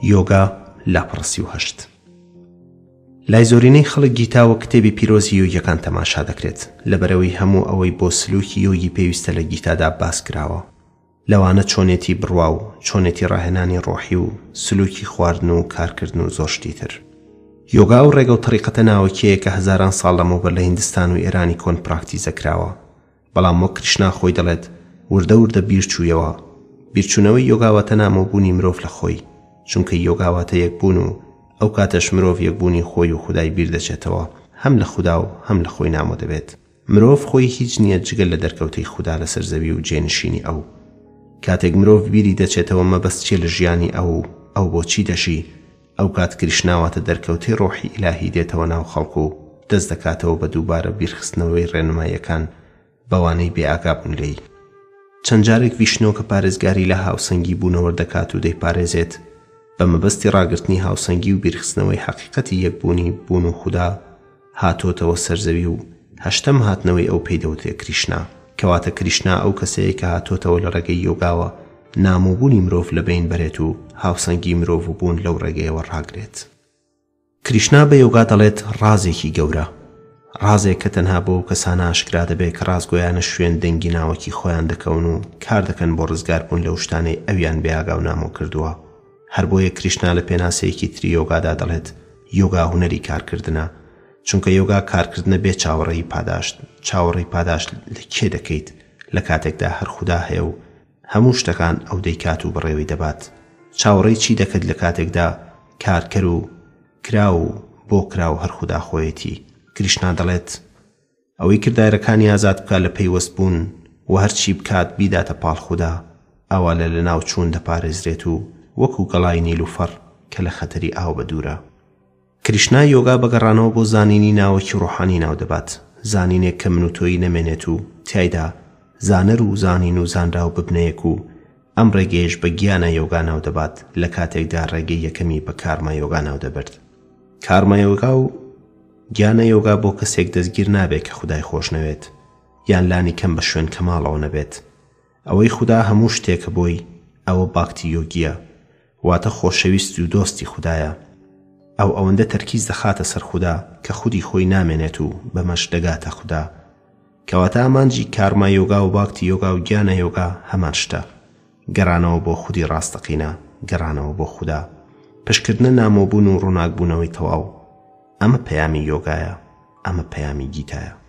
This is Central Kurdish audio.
یۆگا لاپەڕەسی و هەشت. لای زۆرینەی خەڵک گیتا وەک کتێبی پیرۆزی یۆگیەکان تەماشا دەکرێت لەبەرەوەی هەموو ئەوەی بۆ سلووکی یۆگی پێویستە لە گیتادا باس کراوە، لەوانە چۆنێتی بڕوا و چۆنێتی ڕاهێنانی ڕۆحی و سلووکی خواردن و کارکردن و زۆر شتی تر. یۆگا و ڕێگە و طریقەتە ناوەکیەیە کە هەزاران ساڵ لەمەوبەر لە هیندستان و ئێرانی کۆن پراکتیزە کراوە، بەڵام وەک کریشنا خۆی دەڵێت وردە وردە بیرچوویەوە. بیرچوونەوەی یۆگاواتە نامۆبوونی مرۆڤ لە خۆی، چونکە یۆگاواتە یەکبوون و ئەو کاتەش مرۆڤ یەکبوونی خۆی و خودای بیر دەچێتەوە، هەم لە خودا و هەم لە خۆی نامۆ دەبێت. مرۆڤ خۆی هیچ نییە جگەل لە دەرکەوتەی خودا لەسەر زەوی و جێنشینی ئەو. کاتێک مرۆڤ بیری دەچێتەوە مەبەست چێ لە ژیانی ئەو بۆچی دەژی، ئەو کات کریشناواتە دەرکەوتەی ڕۆحی ئیلاهی دێتەوە ناو خەڵک و دەست دەکاتەوە بە دووبارە بیرخستنەوەی ڕێنماییەکان بەوانەی بێئاگابوون لێی. چەند جارێک ڤیشنۆ کە پارێزگاری لە هاوسەنگی بوونەوە دەکات و دەیپارێزێت بە مەبەستی ڕاگررتنی هاوسەنگی و بیرخستنەوەی حەقیقەتی یەکبوونی بوون و خودا هاتۆتەوە سەرزەوی و هەشتەم هاتنەوەی ئەو پێی دەوترێ کریشنا، کەواتە کریشنا ئەو کەسەیە کە هاتۆتەوە لە ڕێگەی یۆگاوە نامۆبوونی مرۆڤ لەبین بەرێت و هاوسەنگی مرۆڤ بوون لەو ڕێگەیەوە ڕاگرێت. کریشنا بە یۆگا دەڵێت ڕازێکی گەورە، ڕازێک کە تەنها بۆ کەسانە ئاشکرا دەبێت کە ڕازگۆیانە شوێن دەنگی ناوەکی خۆیان دەکەون و کار دەکەن بۆ ڕزگاربوون لەو شتانەی ئەویان بێئاگا و نامۆ کردووە. هەر بۆیە کریشنا لە پێناسەیەکی تری یۆگادا دەڵێت یۆگا هونەری کارکردنە، چونکە یۆگا کارکردنە بێ چاوەڕێی پاداشت. چاوەڕێی پاداشت لە کێ دەکەیت؟ لە کاتێکدا هەر خودا هەیە و هەموو شتەکان ئەو دەیکات و بەڕێوەی دەبات. چاوەڕێی چی دەکەیت لە کاتێکدا کارکەر و کرا و بۆ کرا و هەر خودا خۆیەتی؟ کریشنا دەڵێت ئەوەی کردارەکانی ئازاد بکات لە پەیوەست بوون و هەرچی بکات بیداتە پاڵ خودا، ئەوە لە ناو چوون دەپارێزرێت و وەکو گەڵای نیلوفەر کە لە خەتەری ئاو بەدوورە. کریشنا یۆگا بەگەڕانەوە بۆ زانینی ناوەکی ڕۆحانی ناو دەبات، زانینێک کە من و تۆی نەمێنێت و تیایدا زانەر و زانین و زانراو ببنەیەک و ئەم ڕێگەیەش بە گیانە یۆگا ناو دەبات لە کاتێکدا ڕێگەی یەکەمی بە کارما یۆگا ناو دەبرد. کارما یۆگا و گیانە یۆگا بۆ کەسێک دەستگیر نابێت کە خودای خۆش نەوێت یان لانی کەم بە شوێن کەماڵەوە نەبێت. ئەوەی خودا هەموو شتێکە بۆی ئەوە باکتی یۆگیە، واتە خۆشەویست و دۆستی خودایە. ئەوەندە تەرکیز دەخاتە سەر خودا کە خودی خۆی نامێنێت و بەمەش دەگاتە خودا. کەواتە ئامانجی کارما یۆگا و باکتی یۆگا و گیانە یۆگا هەمان شتە، گەڕانەوە بۆ خودی ڕاستەقینە، گەڕانەوە بۆ خودا، پشتکردنە نامۆبوون و ڕووناکبوونەوەی تەواو. ئەمە پەیامی یۆگایە، ئەمە پەیامی گیتایە.